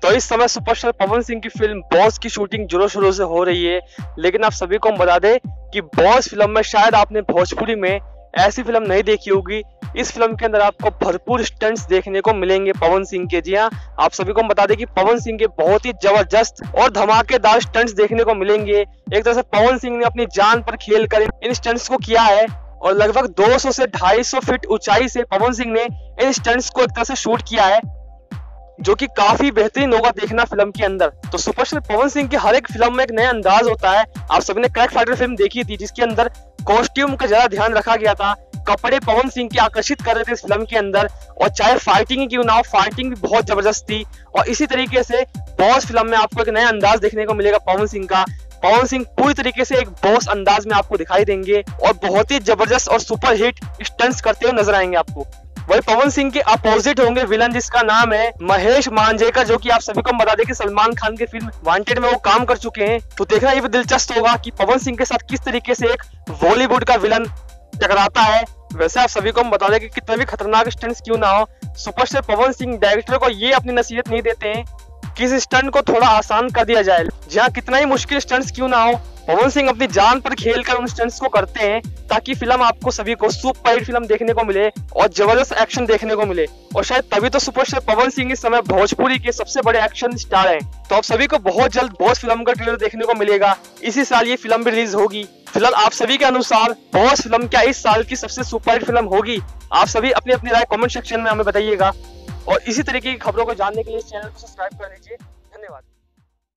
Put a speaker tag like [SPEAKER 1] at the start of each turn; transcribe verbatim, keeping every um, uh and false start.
[SPEAKER 1] तो इस समय सुपरस्टार पवन सिंह की फिल्म बॉस की शूटिंग जोरों शोरों से हो रही है, लेकिन आप सभी को हम बता दें कि बॉस फिल्म में शायद आपने भोजपुरी में ऐसी फिल्म नहीं देखी होगी। इस फिल्म के अंदर आपको भरपूर स्टंट्स देखने को मिलेंगे पवन सिंह के। जी हाँ, आप सभी को हम बता दें कि पवन सिंह के बहुत ही जबरदस्त और धमाकेदार स्टंट्स देखने को मिलेंगे। एक तरह से पवन सिंह ने अपनी जान पर खेल कर इन स्टंट्स को किया है और लगभग दो सौ से ढाई सौ फीट ऊंचाई से पवन सिंह ने इन स्टंट्स को एक तरह से शूट किया है, जो कि काफी बेहतरीन होगा देखना फिल्म के अंदर। तो सुपरस्टार पवन सिंह की हर एक फिल्म में एक नया अंदाज होता है। आप सभी ने क्रैक फाइटर फिल्म देखी थी, जिसके अंदर कॉस्ट्यूम का ज्यादा ध्यान रखा गया था। कपड़े पवन सिंह के आकर्षित कर रहे थे इस फिल्म के अंदर, और चाहे फाइटिंग क्यों ना हो, फाइटिंग भी बहुत जबरदस्त थी। और इसी तरीके से बॉस फिल्म में आपको एक नया अंदाज देखने को मिलेगा पवन सिंह का। पवन सिंह पूरी तरीके से एक बॉस अंदाज में आपको दिखाई देंगे और बहुत ही जबरदस्त और सुपर हिट स्टंट्स करते हुए नजर आएंगे आपको। वही पवन सिंह के अपोजिट होंगे विलन, जिसका नाम है महेश मांजरेकर, जो कि आप सभी को हम बता दें कि सलमान खान की फिल्म वांटेड में वो काम कर चुके हैं। तो देखना ये भी दिलचस्प होगा कि पवन सिंह के साथ किस तरीके से एक बॉलीवुड का विलन टकराता है। वैसे आप सभी को हम बता दें कि कितने भी खतरनाक स्टंट्स क्यों ना हो, सुपरस्टार पवन सिंह डायरेक्टर को ये अपनी नसीहत नहीं देते हैं कि इस स्टंट को थोड़ा आसान कर दिया जाए। जहाँ कितना ही मुश्किल स्टंट्स क्यों ना हो, पवन सिंह अपनी जान पर खेलकर उन स्टंट्स को करते हैं, ताकि फिल्म आपको सभी को सुपर हिट फिल्म देखने को मिले और जबरदस्त एक्शन देखने को मिले। और शायद तभी तो सुपरस्टार पवन सिंह इस समय भोजपुरी के सबसे बड़े एक्शन स्टार हैं। तो आप सभी को बहुत जल्द बॉस फिल्म का ट्रेलर देखने को मिलेगा। इसी साल ये फिल्म भी रिलीज होगी। फिलहाल आप सभी के अनुसार बॉस फिल्म क्या इस साल की सबसे सुपर हिट फिल्म होगी? आप सभी अपनी अपनी राय कमेंट सेक्शन में हमें बताइएगा। और इसी तरीके की खबरों को जानने के लिए इस चैनल को सब्सक्राइब कर लीजिए। धन्यवाद।